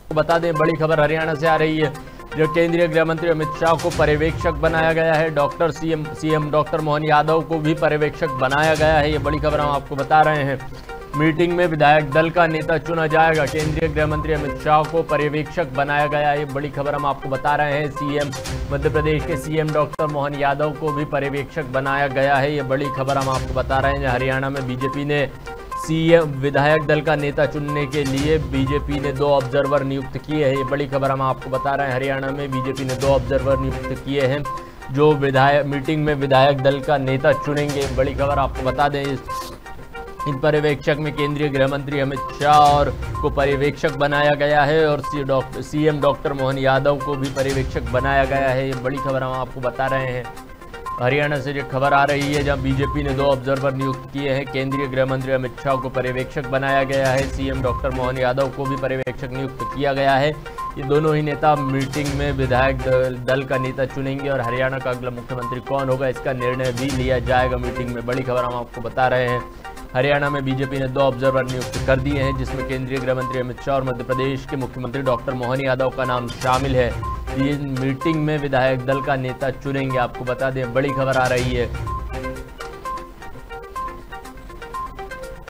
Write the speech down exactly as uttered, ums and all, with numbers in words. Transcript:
बता दें बड़ी खबर हरियाणा से आ रही है, जो केंद्रीय गृह मंत्री अमित शाह को पर्यवेक्षक बनाया गया है। Doctor CM CM doctor Mohan Yadav को भी पर्यवेक्षक बनाया गया है। ये बड़ी खबर हम आपको बता रहे हैं। मीटिंग में विधायक दल का नेता चुना जाएगा। केंद्रीय गृह मंत्री अमित शाह को पर्यवेक्षक बनाया गया है। ये बड़ी खबर हम आपको बता रहे हैं। सीएम मध्य प्रदेश के सीएम डॉक्टर मोहन यादव को भी पर्यवेक्षक बनाया गया है। ये बड़ी खबर हम आपको बता रहे हैं। हरियाणा में बीजेपी ने सीएम विधायक दल का नेता चुनने के लिए बीजेपी ने दो ऑब्जर्वर नियुक्त किए हैं। ये बड़ी खबर हम आपको बता रहे हैं। हरियाणा में बीजेपी ने दो ऑब्जर्वर नियुक्त किए हैं जो विधायक मीटिंग में विधायक दल का नेता चुनेंगे। बड़ी खबर आपको बता दें, इन पर्यवेक्षक में केंद्रीय गृह मंत्री अमित शाह और को पर्यवेक्षक बनाया गया है और C doctor CM doctor Mohan Yadav को भी पर्यवेक्षक बनाया गया है। ये बड़ी खबर हम आपको बता रहे हैं। हरियाणा से जो खबर आ रही है, जहां बीजेपी ने दो ऑब्जर्वर नियुक्त किए हैं। केंद्रीय गृह मंत्री अमित शाह को पर्यवेक्षक बनाया गया है। सीएम डॉक्टर मोहन यादव को भी पर्यवेक्षक नियुक्त किया गया है। ये दोनों ही नेता मीटिंग में विधायक दल का नेता चुनेंगे और हरियाणा का अगला मुख्यमंत्री कौन होगा इसका निर्णय भी लिया जाएगा मीटिंग में। बड़ी खबर हम आपको बता रहे हैं। हरियाणा में बीजेपी ने दो ऑब्जर्वर नियुक्त कर दिए हैं, जिसमें केंद्रीय गृह मंत्री अमित शाह और मध्य प्रदेश के मुख्यमंत्री डॉक्टर मोहन यादव का नाम शामिल है। ये मीटिंग में विधायक दल का नेता चुनेंगे। आपको बता दें बड़ी खबर आ रही है।